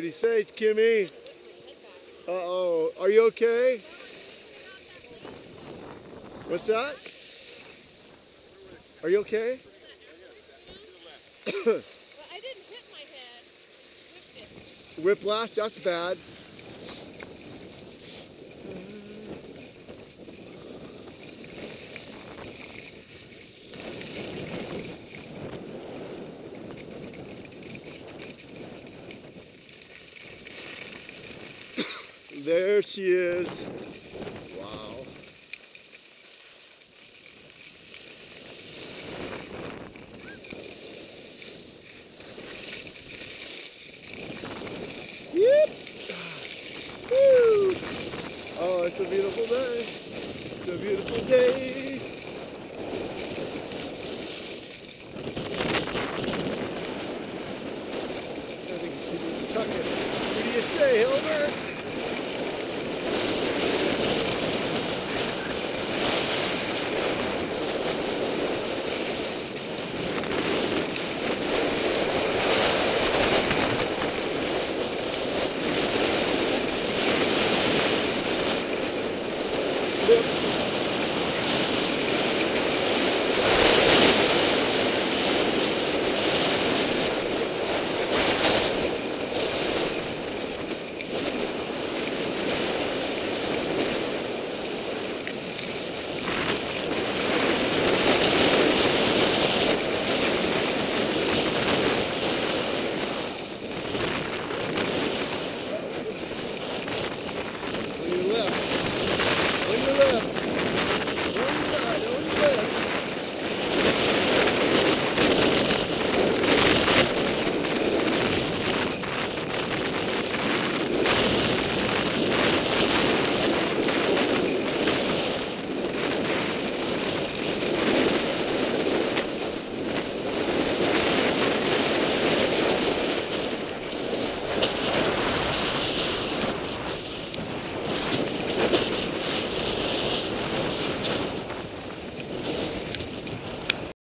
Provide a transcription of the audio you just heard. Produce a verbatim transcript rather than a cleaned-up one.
he say, Kimmy? Uh-oh. Are you okay? What's that? Are you okay? Well, I didn't hit my head. Whipped it. Whiplash? That's bad. There she is.